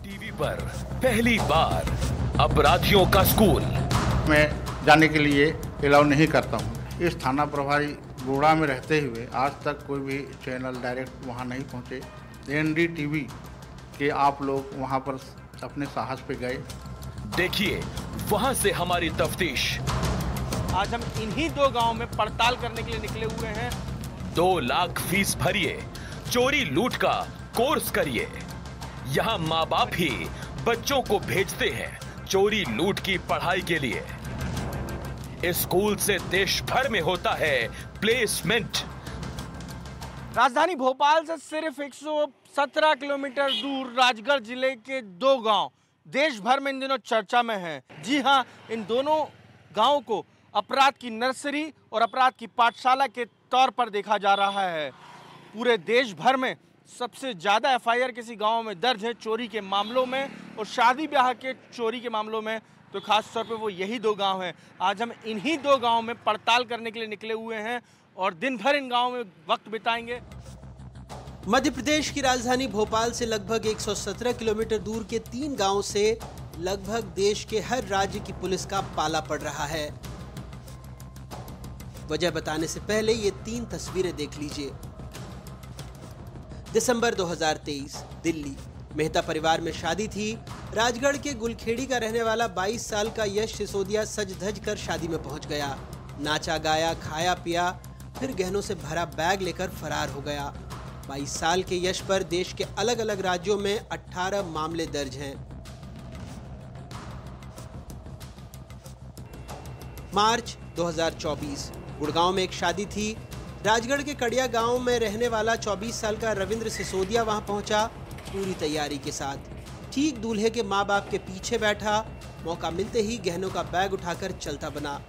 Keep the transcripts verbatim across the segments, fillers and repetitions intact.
TV पर पहली बार अपराधियों का स्कूल। मैं जाने के लिए अलाउ नहीं करता हूँ। इस थाना प्रभारी गोड़ा में रहते हुए आज तक कोई भी चैनल डायरेक्ट वहाँ नहीं पहुँचे। एन डी टी वी के आप लोग वहाँ पर अपने साहस पे गए। देखिए वहाँ से हमारी तफ्तीश। आज हम इन्हीं दो गांव में पड़ताल करने के लिए निकले हुए हैं। दो लाख फीस भरिए, चोरी लूट का कोर्स करिए। यहाँ माँ बाप ही बच्चों को भेजते हैं चोरी लूट की पढ़ाई के लिए। इस स्कूल से देश भर में होता है प्लेसमेंट। राजधानी भोपाल से सिर्फ एक सौ सत्रह किलोमीटर दूर राजगढ़ जिले के दो गांव देश भर में इन दिनों चर्चा में हैं। जी हां, इन दोनों गांवों को अपराध की नर्सरी और अपराध की पाठशाला के तौर पर देखा जा रहा है। पूरे देश भर में सबसे ज़्यादा एफ आई आर किसी गांव में दर्ज है चोरी के मामलों में और शादी ब्याह के चोरी के मामलों में, तो खास तौर पे वो यही दो गांव हैं। आज हम इन्हीं दो गांव में पड़ताल करने के लिए निकले हुए हैं और दिन भर इन गांवों में वक्त बिताएंगे। मध्य प्रदेश की राजधानी भोपाल से लगभग एक सौ सत्रह किलोमीटर दूर के तीन गांवों से लगभग देश के हर राज्य की पुलिस का पाला पड़ रहा है। वजह बताने से पहले ये तीन तस्वीरें देख लीजिए। दिसंबर दो हज़ार तेईस, दिल्ली। मेहता परिवार में शादी थी। राजगढ़ के गुलखेड़ी का रहने वाला बाईस साल का यश सिसोदिया सज धज कर शादी में पहुंच गया। नाचा गाया, खाया पिया, फिर गहनों से भरा बैग लेकर फरार हो गया। बाईस साल के यश पर देश के अलग अलग राज्यों में अठारह मामले दर्ज हैं। मार्च दो हज़ार चौबीस, गुड़गांव में एक शादी थी। राजगढ़ के कड़िया गांव में रहने वाला चौबीस साल का रविंद्र सिसोदिया वहां पहुंचा पूरी तैयारी के साथ। ठीक दूल्हे के माँ बाप के पीछे बैठा। मौका मिलते ही गहनों का बैग उठाकर चलता बना।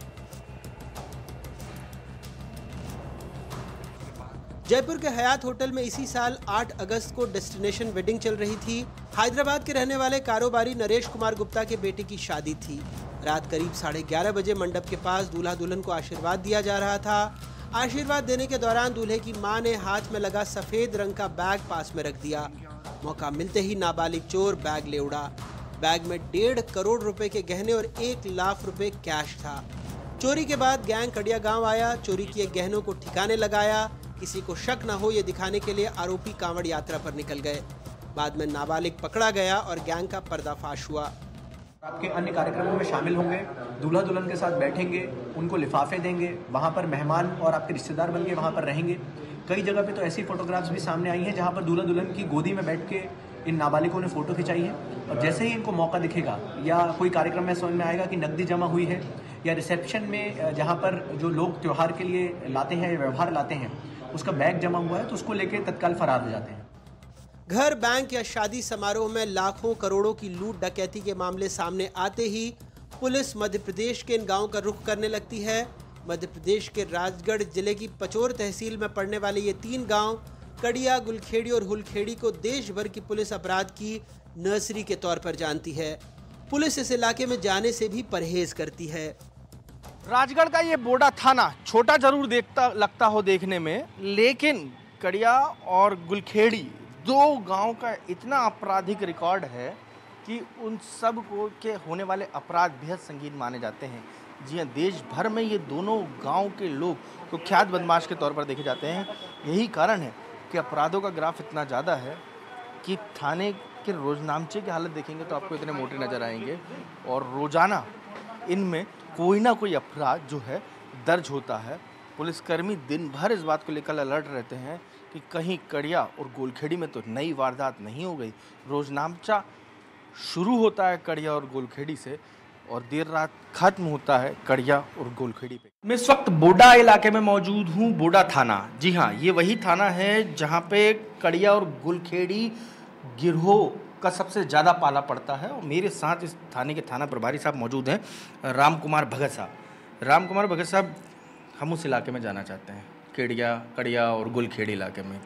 जयपुर के हयात होटल में इसी साल आठ अगस्त को डेस्टिनेशन वेडिंग चल रही थी। हैदराबाद के रहने वाले कारोबारी नरेश कुमार गुप्ता के बेटे की शादी थी। रात करीब साढ़े ग्यारह बजे मंडप के पास दूल्हा दुल्हन को आशीर्वाद दिया जा रहा था। आशीर्वाद देने के दौरान दूल्हे की मां ने हाथ में लगा सफेद रंग का बैग पास में रख दिया। मौका मिलते ही नाबालिग चोर बैग ले उड़ा। बैग में डेढ़ करोड़ रुपए के गहने और एक लाख रुपए कैश था। चोरी के बाद गैंग कड़िया गांव आया। चोरी किए गहनों को ठिकाने लगाया। किसी को शक न हो ये दिखाने के लिए आरोपी कांवड़ यात्रा पर निकल गए। बाद में नाबालिग पकड़ा गया और गैंग का पर्दाफाश हुआ। आपके अन्य कार्यक्रमों में शामिल होंगे, दूल्हा दुल्हन के साथ बैठेंगे, उनको लिफाफे देंगे, वहाँ पर मेहमान और आपके रिश्तेदार बनके वहाँ पर रहेंगे। कई जगह पे तो ऐसी फोटोग्राफ्स भी सामने आई हैं जहाँ पर दूल्हा दुल्हन की गोदी में बैठ के इन नाबालिगों ने फोटो खिंचाई है। और जैसे ही इनको मौका दिखेगा या कोई कार्यक्रम में समझ में आएगा कि नकदी जमा हुई है या रिसेप्शन में जहाँ पर जो लोग त्यौहार के लिए लाते हैं या व्यवहार लाते हैं उसका बैग जमा हुआ है, तो उसको लेकर तत्काल फरार हो जाते हैं। घर, बैंक या शादी समारोह में लाखों करोड़ों की लूट डकैती के मामले सामने आते ही पुलिस मध्य प्रदेश के इन गांवों का रुख करने लगती है। मध्य प्रदेश के राजगढ़ जिले की पचोर तहसील में पड़ने वाले ये तीन गांव कड़िया, गुलखेड़ी और हुलखेड़ी को देश भर की पुलिस अपराध की नर्सरी के तौर पर जानती है। पुलिस इस इलाके में जाने से भी परहेज करती है। राजगढ़ का ये बोडा थाना छोटा जरूर देखता लगता हो देखने में, लेकिन कड़िया और गुलखेड़ी दो गांव का इतना आपराधिक रिकॉर्ड है कि उन सब को के होने वाले अपराध बेहद संगीन माने जाते हैं। जी हाँ, देश भर में ये दोनों गांव के लोग कुख्यात बदमाश के तौर पर देखे जाते हैं। यही कारण है कि अपराधों का ग्राफ इतना ज़्यादा है कि थाने के रोजनामचे की हालत देखेंगे तो आपको इतने मोटे नज़र आएंगे और रोज़ाना इनमें कोई ना कोई अपराध जो है दर्ज होता है। पुलिसकर्मी दिन भर इस बात को लेकर अलर्ट रहते हैं कि कहीं कड़िया और गोलखेड़ी में तो नई वारदात नहीं हो गई। रोजनामचा शुरू होता है कड़िया और गोलखेड़ी से और देर रात खत्म होता है कड़िया और गोलखेड़ी पे। मैं इस वक्त बोडा इलाके में मौजूद हूँ। बोडा थाना, जी हाँ, ये वही थाना है जहाँ पे कड़िया और गोलखेड़ी गिरोह का सबसे ज़्यादा पाला पड़ता है। और मेरे साथ इस थाने के थाना प्रभारी साहब मौजूद हैं, राम कुमार भगत साहब। राम कुमार भगत साहब, हम उस इलाके में जाना चाहते हैं, केड़िया, कड़िया और गुलखेड़ी इलाके में।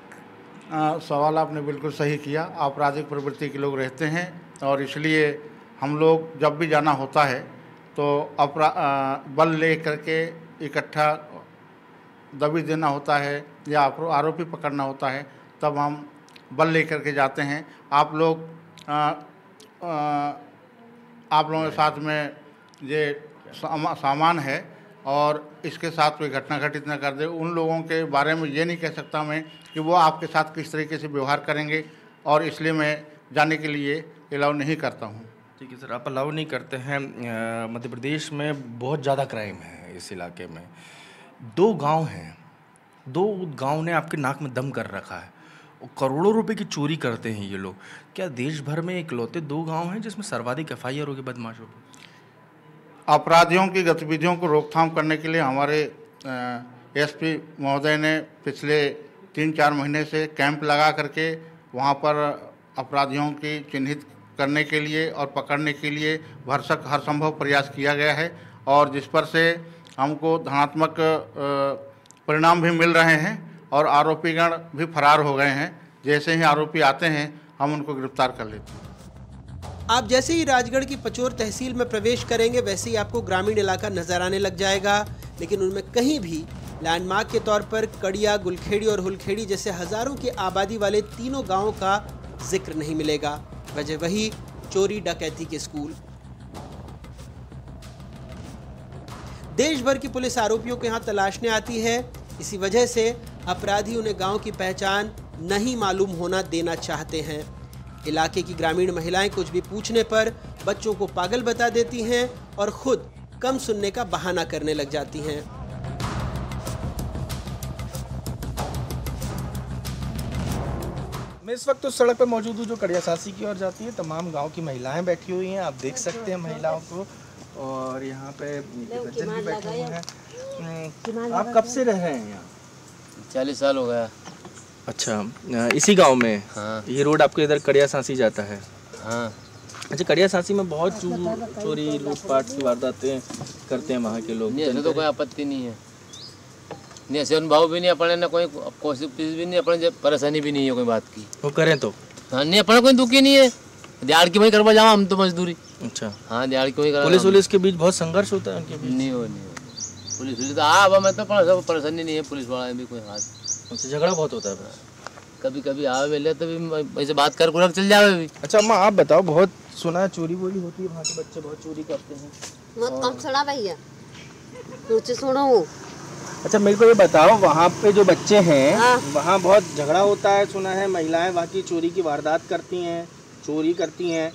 आ, सवाल आपने बिल्कुल सही किया। आपराधिक प्रवृत्ति के लोग रहते हैं और इसलिए हम लोग जब भी जाना होता है तो अपरा बल ले करके इकट्ठा दबी देना होता है या आरोपी पकड़ना होता है, तब हम बल ले करके जाते हैं। आप लोग आ, आप लोगों के साथ में ये सामा, सामान है और इसके साथ कोई घटना घटित न कर दे, उन लोगों के बारे में ये नहीं कह सकता मैं कि वो आपके साथ किस तरीके से व्यवहार करेंगे, और इसलिए मैं जाने के लिए अलाउ नहीं करता हूँ। ठीक है सर, आप अलाउ नहीं करते हैं। मध्य प्रदेश में बहुत ज़्यादा क्राइम है इस इलाके में। दो गांव हैं, दो गांव ने आपके नाक में दम कर रखा है, करोड़ों रुपए की चोरी करते हैं ये लोग। क्या देश भर में इकलौते दो गांव हैं जिसमें सर्वाधिक एफ आई आर हो गए बदमाशों पर? अपराधियों की गतिविधियों को रोकथाम करने के लिए हमारे एस पी महोदय ने पिछले तीन चार महीने से कैंप लगा करके वहाँ पर अपराधियों की चिन्हित करने के लिए और पकड़ने के लिए भरसक हर संभव प्रयास किया गया है, और जिस पर से हमको धनात्मक परिणाम भी मिल रहे हैं और आरोपीगण भी फरार हो गए हैं। जैसे ही आरोपी आते हैं हम उनको गिरफ्तार कर लेते हैं। आप जैसे ही राजगढ़ की पचोर तहसील में प्रवेश करेंगे वैसे ही आपको ग्रामीण इलाका नजर आने लग जाएगा, लेकिन उनमें कहीं भी लैंडमार्क के तौर पर कड़िया, गुलखेड़ी और हुलखेड़ी जैसे हजारों की आबादी वाले तीनों गांवों का जिक्र नहीं मिलेगा। वजह वही चोरी डकैती के स्कूल। देश भर की पुलिस आरोपियों के यहां तलाशने आती है, इसी वजह से अपराधी उन्हें गांव की पहचान नहीं मालूम होना देना चाहते हैं। इलाके की ग्रामीण महिलाएं कुछ भी पूछने पर बच्चों को पागल बता देती हैं और खुद कम सुनने का बहाना करने लग जाती हैं। मैं इस वक्त उस सड़क पर मौजूद हूँ जो कड़िया सासी की ओर जाती है। तमाम गांव की महिलाएं बैठी हुई हैं, आप देख सकते हैं महिलाओं को, और यहाँ पे बच्चे भी बैठे हुए हैं। आप कब से रह रहे हैं यहाँ? चालीस साल हो गया। अच्छा, इसी गांव में? हाँ। ये रोड आपके इधर कड़िया सांसी जाता है? हाँ। अच्छा, कड़िया सांसी में बहुत चोरी लूटपाट की वारदातें करते हैं वहाँ के लोग? नहीं, ऐसे तो कोई आपत्ति नहीं है, नहीं ऐसे अनुभव भी नहीं अपने, ना कोई कोशिश भी नहीं अपने, परेशानी भी नहीं है कोई बात की। वो करें तो? हाँ, नहीं अपना कोई दुखी नहीं है, दिहाड़ की वही करवा जाओ हम तो मजदूरी। अच्छा। हाँ, दिहाड़ की वही करवा। पुलिस वुलिस के बीच बहुत संघर्ष होता है उनके बीच? नहीं हो नहीं हो पुलिस वुलिस तो हाँ, अब मैं तो परेशानी नहीं है, पुलिस वाला भी कोई हाथ झगड़ा बहुत होता है? कभी कभी आवे मिले तो भी वैसे बात कर कर चल जावे भी। अच्छा अम्मा, आप बताओ, बहुत सुना है चोरी वोरी होती है, वहाँ के बच्चे बहुत चोरी करते हैं? बहुत कम सुना भैया, कुछ सुनो। अच्छा मेरे को ये बताओ, वहाँ पे जो बच्चे हैं हाँ। वहाँ बहुत झगड़ा होता है, सुना है महिलाएं वहाँ की चोरी की वारदात करती हैं, चोरी करती हैं?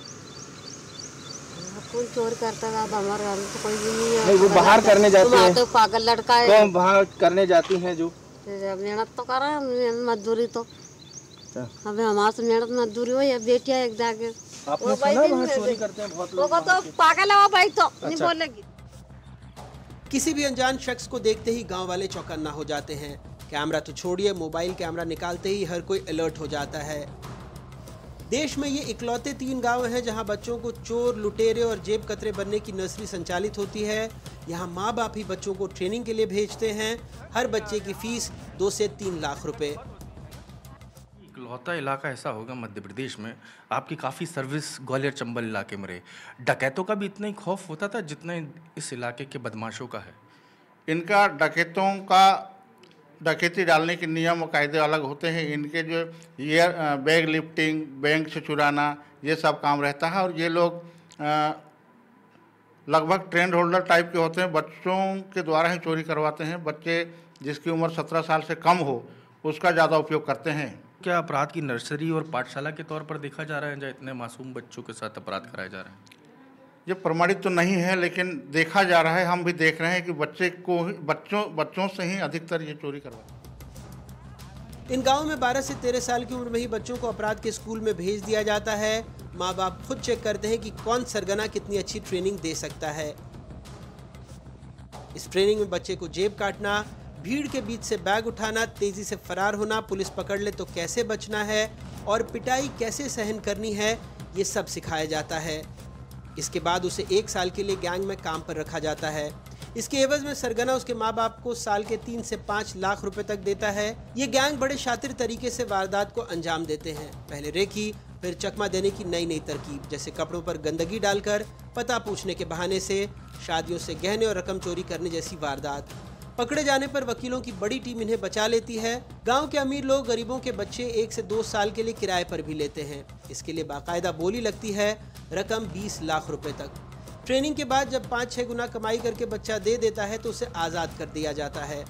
कौन चोर करता है? हमारे घर में तो कोई भी नहीं है। नहीं, वो बाहर करने जाते हैं। तो पागल लड़का है। कौन वहाँ करने जाती हैं जो? मेहनत तो कर रहे हैं, मजदूरी तो अबे हमारे से मेहनत मजदूरी हो या बेटिया एक जाके। आपने सुना वहाँ चोरी करते हैं बहुत लोग? वो तो पागल है वो भाई, तो नहीं बोलेगी। किसी भी अनजान शख्स को देखते ही गांव वाले चौकन्ना हो जाते हैं। कैमरा तो छोड़िए, मोबाइल कैमरा निकालते ही हर कोई अलर्ट हो जाता है। देश में ये इकलौते तीन गांव हैं जहां बच्चों को चोर, लुटेरे और जेब कतरे बनने की नर्सरी संचालित होती है। यहां माँ बाप ही बच्चों को ट्रेनिंग के लिए भेजते हैं। हर बच्चे की फीस दो से तीन लाख रुपए। इकलौता इलाका ऐसा होगा मध्य प्रदेश में, आपकी काफ़ी सर्विस ग्वालियर चंबल इलाके में रहे, डकैतों का भी इतना ही खौफ होता था जितना इस इलाके के बदमाशों का है? इनका डकैतों का डकैती डालने के नियम और कायदे अलग होते हैं। इनके जो ये बैग लिफ्टिंग, बैंक से चुराना, ये सब काम रहता है, और ये लोग लगभग ट्रेंड होल्डर टाइप के होते हैं। बच्चों के द्वारा ही चोरी करवाते हैं। बच्चे जिसकी उम्र सत्रह साल से कम हो उसका ज़्यादा उपयोग करते हैं। क्या अपराध की नर्सरी और पाठशाला के तौर पर देखा जा रहा है जहाँ इतने मासूम बच्चों के साथ अपराध कराए जा रहे हैं? ये प्रमाणित तो नहीं है, लेकिन देखा जा रहा है, हम भी देख रहे हैं कि बच्चे को बच्चों बच्चों से ही अधिकतर ये चोरी करवाते हैं। इन गांवों में बारह से तेरह साल की उम्र में ही बच्चों को अपराध के स्कूल में भेज दिया जाता है। माँ बाप खुद चेक करते हैं कि कौन सरगना कितनी अच्छी ट्रेनिंग दे सकता है। इस ट्रेनिंग में बच्चे को जेब काटना, भीड़ के बीच से बैग उठाना, तेजी से फरार होना, पुलिस पकड़ ले तो कैसे बचना है और पिटाई कैसे सहन करनी है, ये सब सिखाया जाता है। इसके बाद उसे एक साल के लिए गैंग में काम पर रखा जाता है। इसके एवज में सरगना उसके माँ बाप को साल के तीन से पाँच लाख रुपए तक देता है। ये गैंग बड़े शातिर तरीके से वारदात को अंजाम देते हैं। पहले रेकी, फिर चकमा देने की नई नई तरकीब, जैसे कपड़ों पर गंदगी डालकर, पता पूछने के बहाने से, शादियों से गहने और रकम चोरी करने जैसी वारदात। पकड़े जाने पर वकीलों की बड़ी टीम इन्हें बचा लेती है। गांव के अमीर लोग गरीबों के बच्चे एक से दो साल के लिए किराए पर भी लेते हैं। इसके लिए बाकायदा बोली लगती है। रकम बीस लाख रुपए तक। ट्रेनिंग के बाद जब पाँच छह गुना कमाई करके बच्चा दे देता है तो उसे आज़ाद कर दिया जाता है।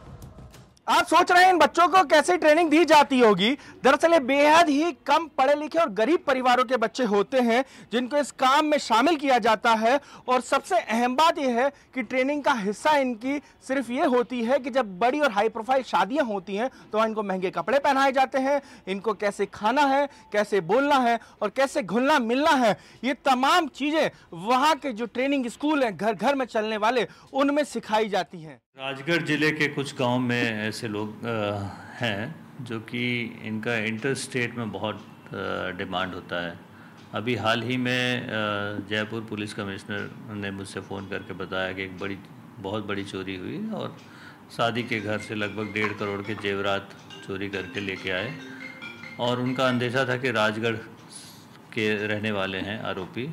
आप सोच रहे हैं इन बच्चों को कैसे ट्रेनिंग दी जाती होगी। दरअसल ये बेहद ही कम पढ़े लिखे और गरीब परिवारों के बच्चे होते हैं जिनको इस काम में शामिल किया जाता है। और सबसे अहम बात यह है कि ट्रेनिंग का हिस्सा इनकी सिर्फ ये होती है कि जब बड़ी और हाई प्रोफाइल शादियां होती हैं तो इनको महंगे कपड़े पहनाए जाते हैं, इनको कैसे खाना है, कैसे बोलना है और कैसे घुलना मिलना है, ये तमाम चीजें वहाँ के जो ट्रेनिंग स्कूल हैं घर घर में चलने वाले उनमें सिखाई जाती हैं। राजगढ़ ज़िले के कुछ गांव में ऐसे लोग हैं जो कि इनका इंटर स्टेट में बहुत डिमांड होता है। अभी हाल ही में जयपुर पुलिस कमिश्नर ने मुझसे फ़ोन करके बताया कि एक बड़ी बहुत बड़ी चोरी हुई और शादी के घर से लगभग डेढ़ करोड़ के जेवरात चोरी करके लेके आए और उनका अंदेशा था कि राजगढ़ के रहने वाले हैं आरोपी।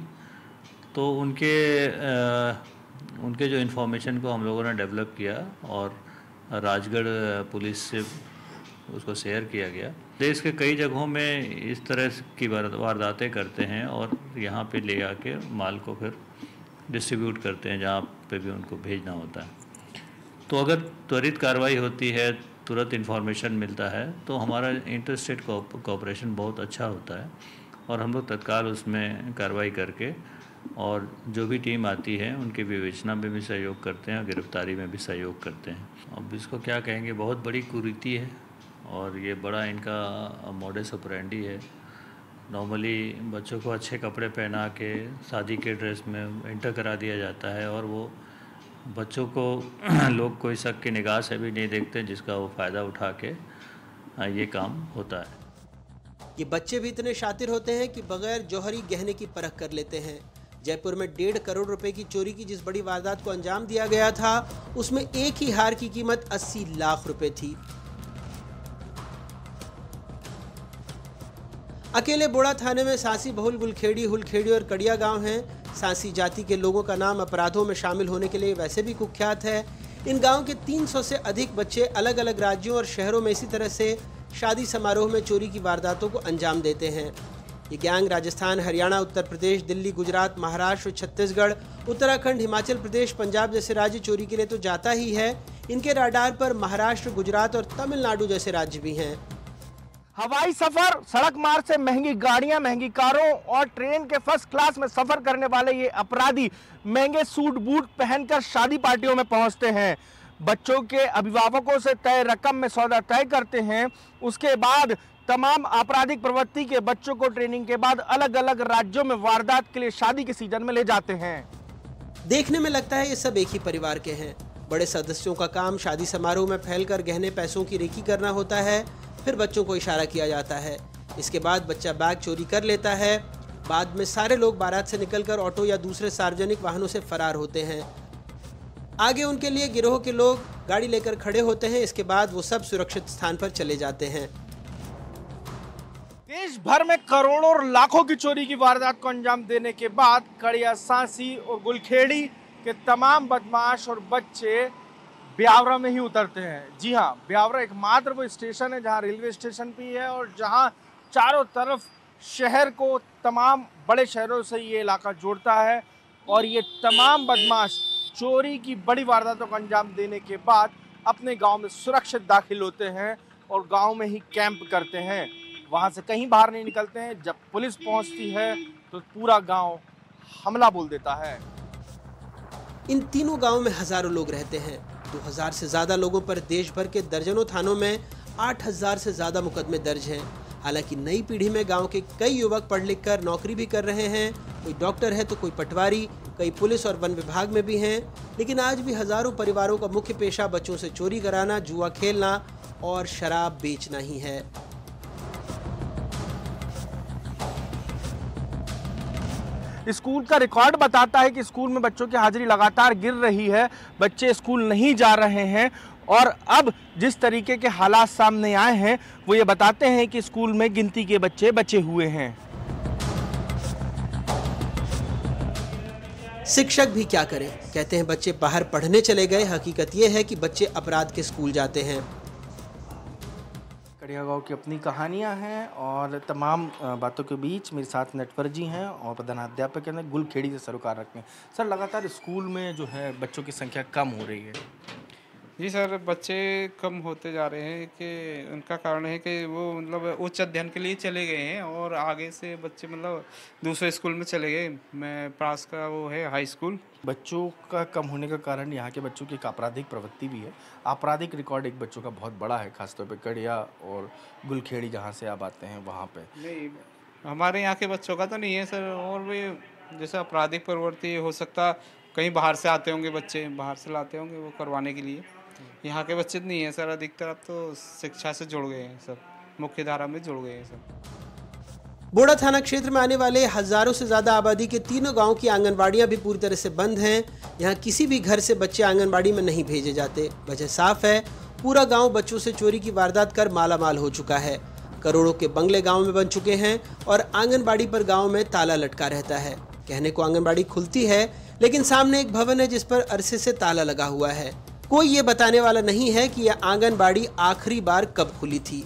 तो उनके आ, उनके जो इन्फॉर्मेशन को हम लोगों ने डेवलप किया और राजगढ़ पुलिस से उसको शेयर किया गया। देश के कई जगहों में इस तरह की वारदातें करते हैं और यहाँ पे ले आके माल को फिर डिस्ट्रीब्यूट करते हैं जहाँ पे भी उनको भेजना होता है। तो अगर त्वरित कार्रवाई होती है, तुरंत इन्फॉर्मेशन मिलता है तो हमारा इंटर स्टेट कोऑपरेशन बहुत अच्छा होता है और हम लोग तत्काल उसमें कार्रवाई करके और जो भी टीम आती है उनके विवेचना में भी सहयोग करते हैं, गिरफ्तारी में भी सहयोग करते हैं। अब इसको क्या कहेंगे, बहुत बड़ी कुरीति है और ये बड़ा इनका मॉडस ऑपरेंडी है। नॉर्मली बच्चों को अच्छे कपड़े पहना के शादी के ड्रेस में एंटर करा दिया जाता है और वो बच्चों को लोग कोई शक की निगाह से भी नहीं देखते, जिसका वो फ़ायदा उठा के ये काम होता है। ये बच्चे भी इतने शातिर होते हैं कि बगैर जौहरी गहने की परख कर लेते हैं। जयपुर में डेढ़ करोड़ रुपए की चोरी की जिस बड़ी वारदात को अंजाम दिया गया था उसमें एक ही हार की कीमत अस्सी लाख रुपए थी। अकेले बोड़ा थाने में सांसी, बहुल, गुलखेड़ी, हुलखेड़ी और कड़िया गांव हैं। सांसी जाति के लोगों का नाम अपराधों में शामिल होने के लिए वैसे भी कुख्यात है। इन गांव के तीन सौ से अधिक बच्चे अलग अलग राज्यों और शहरों में इसी तरह से शादी समारोह में चोरी की वारदातों को अंजाम देते हैं। ये गैंग राजस्थान, हरियाणा, उत्तर प्रदेश, दिल्ली, गुजरात, महाराष्ट्र, छत्तीसगढ़, उत्तराखंड, हिमाचल प्रदेश, पंजाब जैसे राज्य चोरी के लिए तो जाता ही है। इनके राडार पर महाराष्ट्र, गुजरात और तमिलनाडु जैसे राज्य भी हैं। हवाई सफर, सड़क मार्ग से महंगी गाड़ियां, महंगी कारों और ट्रेन के फर्स्ट क्लास में सफर करने वाले ये अपराधी महंगे सूट बूट पहनकर शादी पार्टियों में पहुंचते हैं। बच्चों के अभिभावकों से तय रकम में सौदा तय करते हैं। उसके बाद तमाम आपराधिक प्रवृत्ति के बच्चों को ट्रेनिंग के बाद अलग अलग राज्यों में वारदात के लिए शादी के सीजन में ले जाते हैं। देखने में लगता है ये सब एक ही परिवार के हैं। बड़े सदस्यों का काम शादी समारोह में फैलकर गहने पैसों की रेकी करना होता है। फिर बच्चों को इशारा किया जाता है। इसके बाद बच्चा बैग चोरी कर लेता है। बाद में सारे लोग बारात से निकलकर ऑटो या दूसरे सार्वजनिक वाहनों से फरार होते हैं। आगे उनके लिए गिरोह के लोग गाड़ी लेकर खड़े होते हैं। इसके बाद वो सब सुरक्षित स्थान पर चले जाते हैं। देश भर में करोड़ों और लाखों की चोरी की वारदात को अंजाम देने के बाद कड़िया, सांसी और गुलखेड़ी के तमाम बदमाश और बच्चे ब्यावरा में ही उतरते हैं। जी हाँ, ब्यावरा एकमात्र वो स्टेशन है जहाँ रेलवे स्टेशन भी है और जहाँ चारों तरफ शहर को तमाम बड़े शहरों से ये इलाका जोड़ता है। और ये तमाम बदमाश चोरी की बड़ी वारदातों को अंजाम देने के बाद अपने गांव में सुरक्षित दाखिल होते हैं और गांव में ही कैंप करते हैं। वहां से कहीं बाहर नहीं निकलते हैं। जब पुलिस पहुंचती है तो पूरा गांव हमला बोल देता है। इन तीनों गांवों में हजारों लोग रहते हैं। दो हज़ार से ज़्यादा लोगों पर देश भर के दर्जनों थानों में आठ हज़ार से ज़्यादा मुकदमे दर्ज हैं। हालांकि नई पीढ़ी में गांव के कई युवक पढ़ लिख कर नौकरी भी कर रहे हैं। कोई डॉक्टर है तो कोई पटवारी, कई पुलिस और वन विभाग में भी हैं। लेकिन आज भी हजारों परिवारों का मुख्य पेशा बच्चों से चोरी कराना, जुआ खेलना और शराब बेचना ही है। स्कूल का रिकॉर्ड बताता है कि स्कूल में बच्चों की हाजिरी लगातार गिर रही है। बच्चे स्कूल नहीं जा रहे हैं और अब जिस तरीके के हालात सामने आए हैं वो ये बताते हैं कि स्कूल में गिनती के बच्चे बचे हुए हैं। शिक्षक भी क्या करें, कहते हैं बच्चे बाहर पढ़ने चले गए। हकीकत ये है कि बच्चे अपराध के स्कूल जाते हैं। कड़िया गांव की अपनी कहानियां हैं और तमाम बातों के बीच मेरे साथ नटवर जी हैं और प्रधानाध्यापक हैं गुलखेड़ी से सरोकार रखते हैं। सर, लगातार स्कूल में जो है बच्चों की संख्या कम हो रही है। जी सर, बच्चे कम होते जा रहे हैं कि उनका कारण है कि वो मतलब उच्च अध्ययन के लिए चले गए हैं और आगे से बच्चे मतलब दूसरे स्कूल में चले गए। मैं पास का वो है हाई स्कूल। बच्चों का कम होने का कारण यहाँ के बच्चों की एक आपराधिक प्रवृत्ति भी है। आपराधिक रिकॉर्ड एक बच्चों का बहुत बड़ा है, खासतौर पे कड़िया और गुलखेड़ी जहाँ से आप आते हैं वहाँ पे। नहीं, हमारे यहाँ के बच्चों का तो नहीं है सर। और भी जैसे आपराधिक प्रवृत्ति हो सकता, कहीं बाहर से आते होंगे बच्चे, बाहर से लाते होंगे वो करवाने के लिए। यहाँ के बच्चे नहीं है सर, अधिकतर अब तो शिक्षा से जुड़ गए हैं, सब मुख्य धारा में जुड़ गए हैं सब। बोडा थाना क्षेत्र में आने वाले हजारों से ज्यादा आबादी के तीनों गांव की आंगनबाड़ियां भी पूरी तरह से बंद हैं। यहां किसी भी घर से बच्चे आंगनबाड़ी में नहीं भेजे जाते। वजह साफ है, पूरा गांव बच्चों से चोरी की वारदात कर मालामाल हो चुका है। करोड़ों के बंगले गांव में बन चुके हैं और आंगनबाड़ी पर गांव में ताला लटका रहता है। कहने को आंगनबाड़ी खुलती है, लेकिन सामने एक भवन है जिस पर अरसे से ताला लगा हुआ है। कोई ये बताने वाला नहीं है कि यह आंगनबाड़ी आखिरी बार कब खुली थी।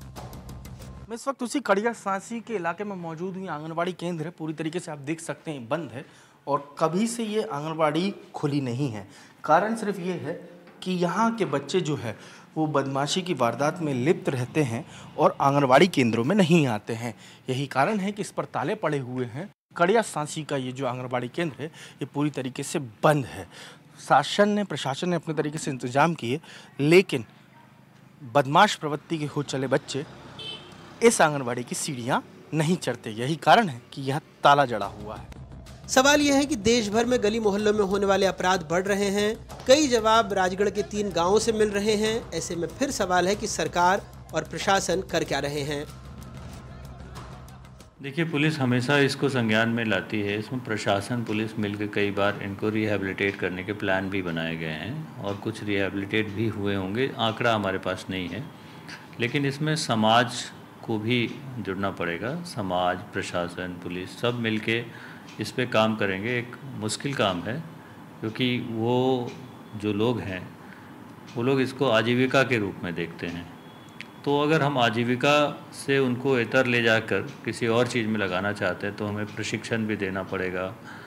मैं इस वक्त उसी कड़िया सांसी के इलाके में मौजूद हूँ। आंगनबाड़ी केंद्र है, पूरी तरीके से आप देख सकते हैं बंद है और कभी से ये आंगनबाड़ी खुली नहीं है। कारण सिर्फ ये है कि यहाँ के बच्चे जो है वो बदमाशी की वारदात में लिप्त रहते हैं और आंगनबाड़ी केंद्रों में नहीं आते हैं। यही कारण है कि इस पर ताले पड़े हुए हैं। कड़िया सांसी का ये जो आंगनबाड़ी केंद्र है ये पूरी तरीके से बंद है। शासन ने प्रशासन ने अपने तरीके से इंतजाम किए, लेकिन बदमाश प्रवृत्ति के हो चले बच्चे इस आंगनबाड़ी की सीढ़ियां नहीं चढ़ते। यही कारण है कि यह ताला जड़ा हुआ है। सवाल यह है कि देश भर में गली मोहल्लों में होने वाले अपराध बढ़ रहे हैं। कई जवाब राजगढ़ के तीन गांवों से मिल रहे हैं। ऐसे में फिर सवाल है कि सरकार और प्रशासन कर क्या रहे हैं। देखिए, पुलिस हमेशा इसको संज्ञान में लाती है। इसमें प्रशासन पुलिस मिलकर कई बार इनको रिहैबिलिटेट करने के प्लान भी बनाए गए हैं और कुछ रिहैबिलिटेट भी हुए होंगे। आंकड़ा हमारे पास नहीं है, लेकिन इसमें समाज को भी जुड़ना पड़ेगा। समाज, प्रशासन, पुलिस सब मिलके इस पे काम करेंगे। एक मुश्किल काम है, क्योंकि वो जो लोग हैं वो लोग इसको आजीविका के रूप में देखते हैं। तो अगर हम आजीविका से उनको इतर ले जाकर किसी और चीज़ में लगाना चाहते हैं तो हमें प्रशिक्षण भी देना पड़ेगा।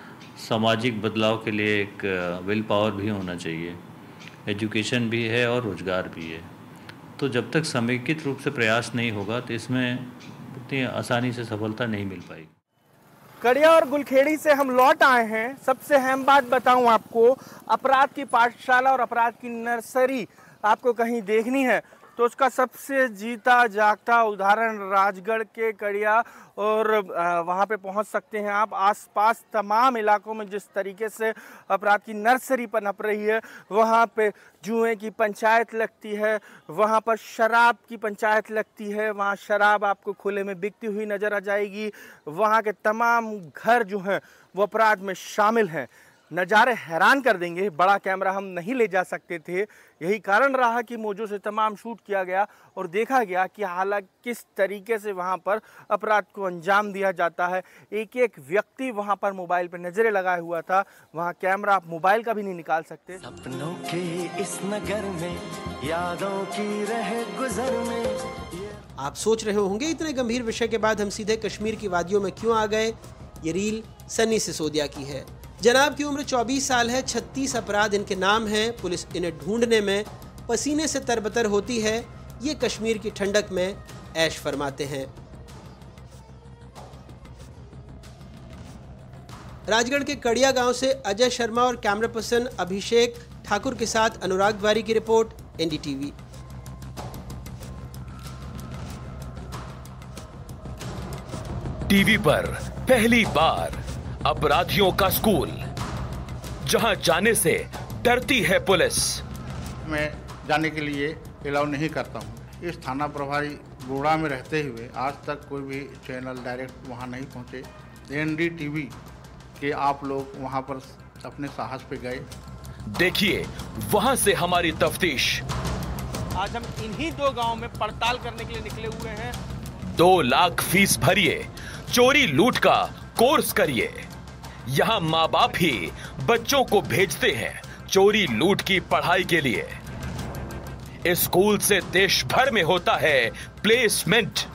सामाजिक बदलाव के लिए एक विल पावर भी होना चाहिए, एजुकेशन भी है और रोज़गार भी है। तो जब तक समेकित रूप से प्रयास नहीं होगा तो इसमें उतनी आसानी से सफलता नहीं मिल पाएगी। कड़िया और गुलखेड़ी से हम लौट आए हैं। सबसे अहम बात बताऊं आपको, अपराध की पाठशाला और अपराध की नर्सरी आपको कहीं देखनी है तो उसका सबसे जीता जागता उदाहरण राजगढ़ के कड़िया और वहाँ पे पहुँच सकते हैं आप। आसपास तमाम इलाकों में जिस तरीके से अपराध की नर्सरी पनप रही है, वहाँ पे जुए की पंचायत लगती है, वहाँ पर शराब की पंचायत लगती है, वहाँ शराब आपको खुले में बिकती हुई नज़र आ जाएगी। वहाँ के तमाम घर जो हैं वो अपराध में शामिल हैं। नज़ारे हैरान कर देंगे। बड़ा कैमरा हम नहीं ले जा सकते थे, यही कारण रहा कि मोजो से तमाम शूट किया गया और देखा गया कि हालांकि किस तरीके से वहां पर अपराध को अंजाम दिया जाता है। एक एक व्यक्ति वहां पर मोबाइल पर नजरें लगाए हुआ था। वहां कैमरा आप मोबाइल का भी नहीं निकाल सकते। सपनों के इस नगर में, यादों की रहे गुजर में। आप सोच रहे होंगे इतने गंभीर विषय के बाद हम सीधे कश्मीर की वादियों में क्यों आ गए। ये रील सन्नी सिसोदिया की है। जनाब की उम्र चौबीस साल है। छत्तीस अपराध इनके नाम हैं। पुलिस इन्हें ढूंढने में पसीने से तरबतर होती है। ये कश्मीर की ठंडक में ऐश फरमाते हैं। राजगढ़ के कड़िया गांव से अजय शर्मा और कैमरा पर्सन अभिषेक ठाकुर के साथ अनुराग द्वारी की रिपोर्ट, एनडीटीवी। टीवी पर पहली बार अपराधियों का स्कूल, जहां जाने से डरती है पुलिस। मैं जाने के लिए अलाउ नहीं करता हूं। इस थाना प्रभारी बोड़ा में रहते हुए आज तक कोई भी चैनल डायरेक्ट वहां नहीं पहुंचे। एनडीटीवी के आप लोग वहां पर अपने साहस पे गए। देखिए वहां से हमारी तफ्तीश। आज हम इन्हीं दो गांव में पड़ताल करने के लिए निकले हुए हैं। दो लाख फीस भरिए, चोरी लूट का कोर्स करिए। यहाँ माँ बाप ही बच्चों को भेजते हैं चोरी लूट की पढ़ाई के लिए। स्कूल से देश भर में होता है प्लेसमेंट।